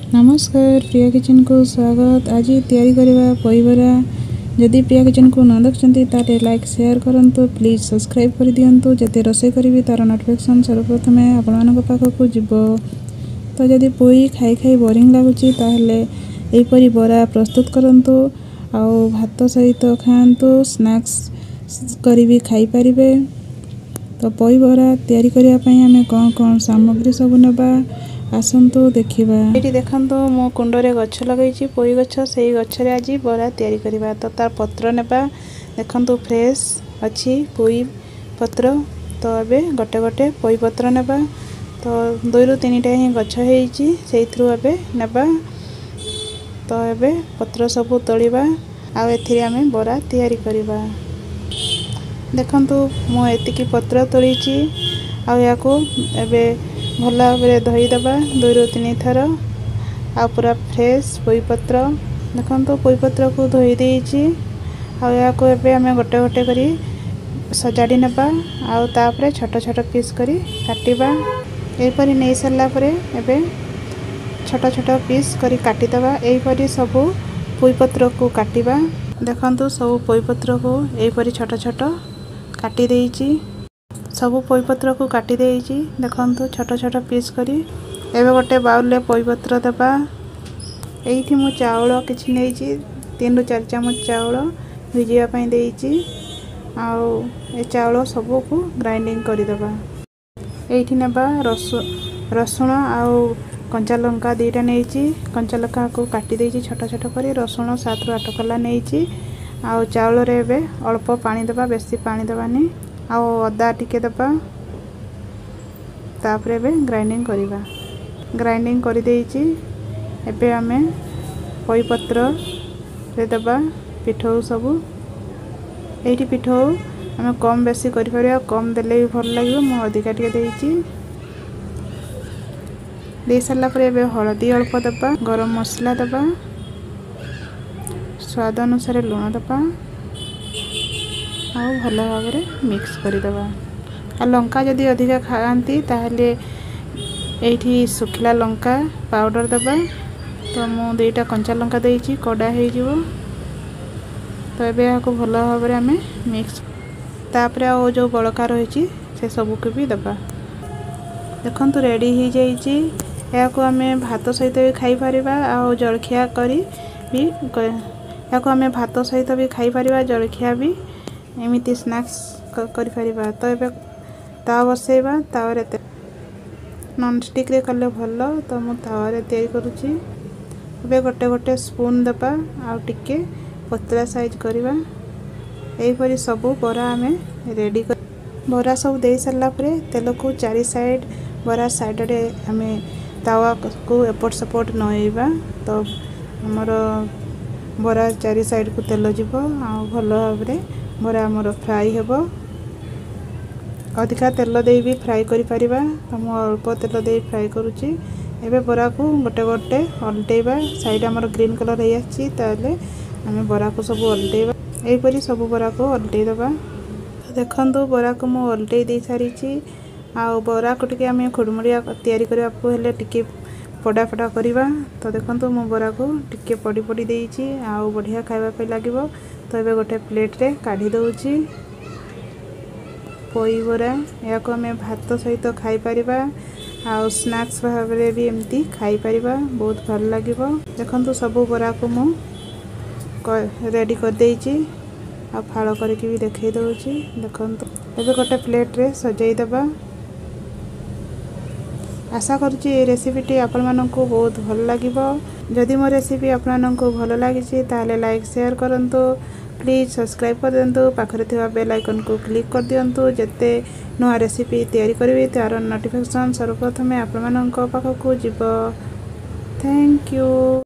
नमस्कार, प्रिया किचन को स्वागत। आज तैयारी करवा पईबरा। जदि प्रिया किचन को न देखते ताले लाइक शेयर करंतु, प्लीज सब्सक्राइब कर दियंतु। जते रोसे करी तार नोटिफिकेशन सर्वप्रथम आपण पाखक जीव। तो जदि पोई खाई खाई बोरिंग लगुच ताहले एपरी बरा प्रस्तुत करंतु आउ भात सहित खाआंतु। स्नैक्स करी भी खाई परिबे। तो पोई बरा तैयारी करिया पई हमें कौन कौन सामग्री सब नेबा आसंतु देखिबा। एठी देखंतु मो कुंडरे गछ लगैछि पोई गछ। सेही गछरे आज बरा तैयारी करिबा। तो तार पत्र नेबा देखंतु फ्रेश अछि पोई पत्र। तो एबे गोटे गोटे पोई पत्र नेबा। तो 2 रु 3 टा ही गछ हेछि सेइथरु एबे नेबा। तो एबे पत्र सब तोलिबा आ एथिरे हमें बरा तैयारी करिबा। देखंतु मो एतिकी पत्र तोलिछि आ याको एबे भला भाव धोई देबा 2 रु 3 थर। आ पूरा फ्रेश पोई पत्र देखंतु पोई पत्र को धोई देछि। आ या को एबे हमें गोटे गोटे करी सजाडी नेबा आ तापरे छोट छोट पीस करी काटिबा। एपरी नै सरला परे एबे छोट छोट पीस करी काटी देबा। एपरी सब पोई पत्र को काटिबा। देखंतु सब पोई पत्र को एपरी छोट छोट काटी देछि। सब पोई पत्र को काटी देछि। देखंतु छोट छोट पीस करी एबे गोटे बाउल ले पोई पत्र देबा। एइथि मु चाउल किछि नेछि 3 रु 4 चम्मच चाउल भिजिया पई देछि। आउ ए चाउल सब को ग्राइंडिंग करि देबा। एइथि नेबा रसुण आउ कंचा लंका 2टा नेछि। कंचा लंका को काटी देछि छोट छोट करी। रसुण 7 रु 8 कला नेछि। आउ चाउल रे एबे अल्प पानी देबा, बेसी पानी देबानी। आउ अदा टिके देबा। तापरे एबे ग्राइंडिंग करिबा। ग्राइंडिंग करि देछि। एबे हमें पोई पत्र रे देबा पिठौ सब। एठी पिठौ हमें कम बेसी करि परिया। कम देले भी भल लागियो। मु अधिका टिके देछि। दे सरला परे एबे हळदी अल्प देबा, गरम मसला देबा, स्वाद अनुसार लूण देबा आ भल भाव मिक्स कर देबा। आ लंका जदि अधिका खाआंती ताहले एठी सुखिला लंका पाउडर देबा। तो मु 2टा कंचा लंका देछि कोडा हे जिवो। तो एबे याको भल भाव हमें मिक्स तापरे आ जो बळका रहिछि से सब को भी देबा। देखंतु रेडी ही जाइछि। याको हमें भात सहित भी खाई परिबा आ जलखिया करी भी याको हमें भात सहित भी खाई परिबा, जलखिया भी एमिति स्नैक्स करि परिबा। तो एबे ता बसेबा। तावरे नॉन स्टिक रे कले भलो। तो मु तावरे तैयारी करूछि। एबे गोटे गोटे स्पून देबा आ टिके पतला साइज करबा। एई परी सब बरा हमें रेडी कर। बरा सब दे सरला परे तेल को चारि साइड बरा साइड रे हमें तावा को एपट सपोर्ट नएबा। तो हमर बरा चारि साइड को तेल जिवो आ भलो भाबरे बरा हमर फ्राई हेबो। अधिका तेल दे भी फ्राई करि परिबा। हम अल्प तेल दे फ्राई करूछि। एबे बरा को गोटे गोटे अल्टेबा। साइड हमर ग्रीन कलर हे आछि ताले हमें बरा को सब अल्टेबा। एई परी सब बरा को अल्टे देबा। देखंतु बरा को मु अल्टे दे सारिछि। आ बरा को टिके हमें खुडमुडिया तैयारी करबा को हेले टिके पड़ा पड़ा करिबा। तो देखंतु मु बरा को टिके पडी पडी देछि आ बढ़िया खाइबा पे लागिबो। तो एबे गोटे प्लेट रे काढी दउछि पोई बरा। या को हमें भात सहित खाई परिबा आ स्नैक्स भाव रे भी एमती खाई परिबा। बहुत भल लागिबो। देखंतु सब बरा को मु रेडी कर देछि आ फाळो करके भी देखै दउछि। देखंतु एबे गोटे प्लेट रे सजाई देबा। आशा करूछि ए रेसिपीटी आपण माननकु बहुत भल लागिबो। जदि मो रेसिपी आपण माननकु भल लागिछि ताले लाइक शेयर करंतु। प्लीज सब्सक्राइब कर दियंतु। पाखरे थिबा बेल आइकन को क्लिक कर दियंतु। जते नया रेसिपी तैयारी करबी तार नोटिफिकेशन सर्वप्रथमे आपण माननक पाखकु जिवो। Thank you.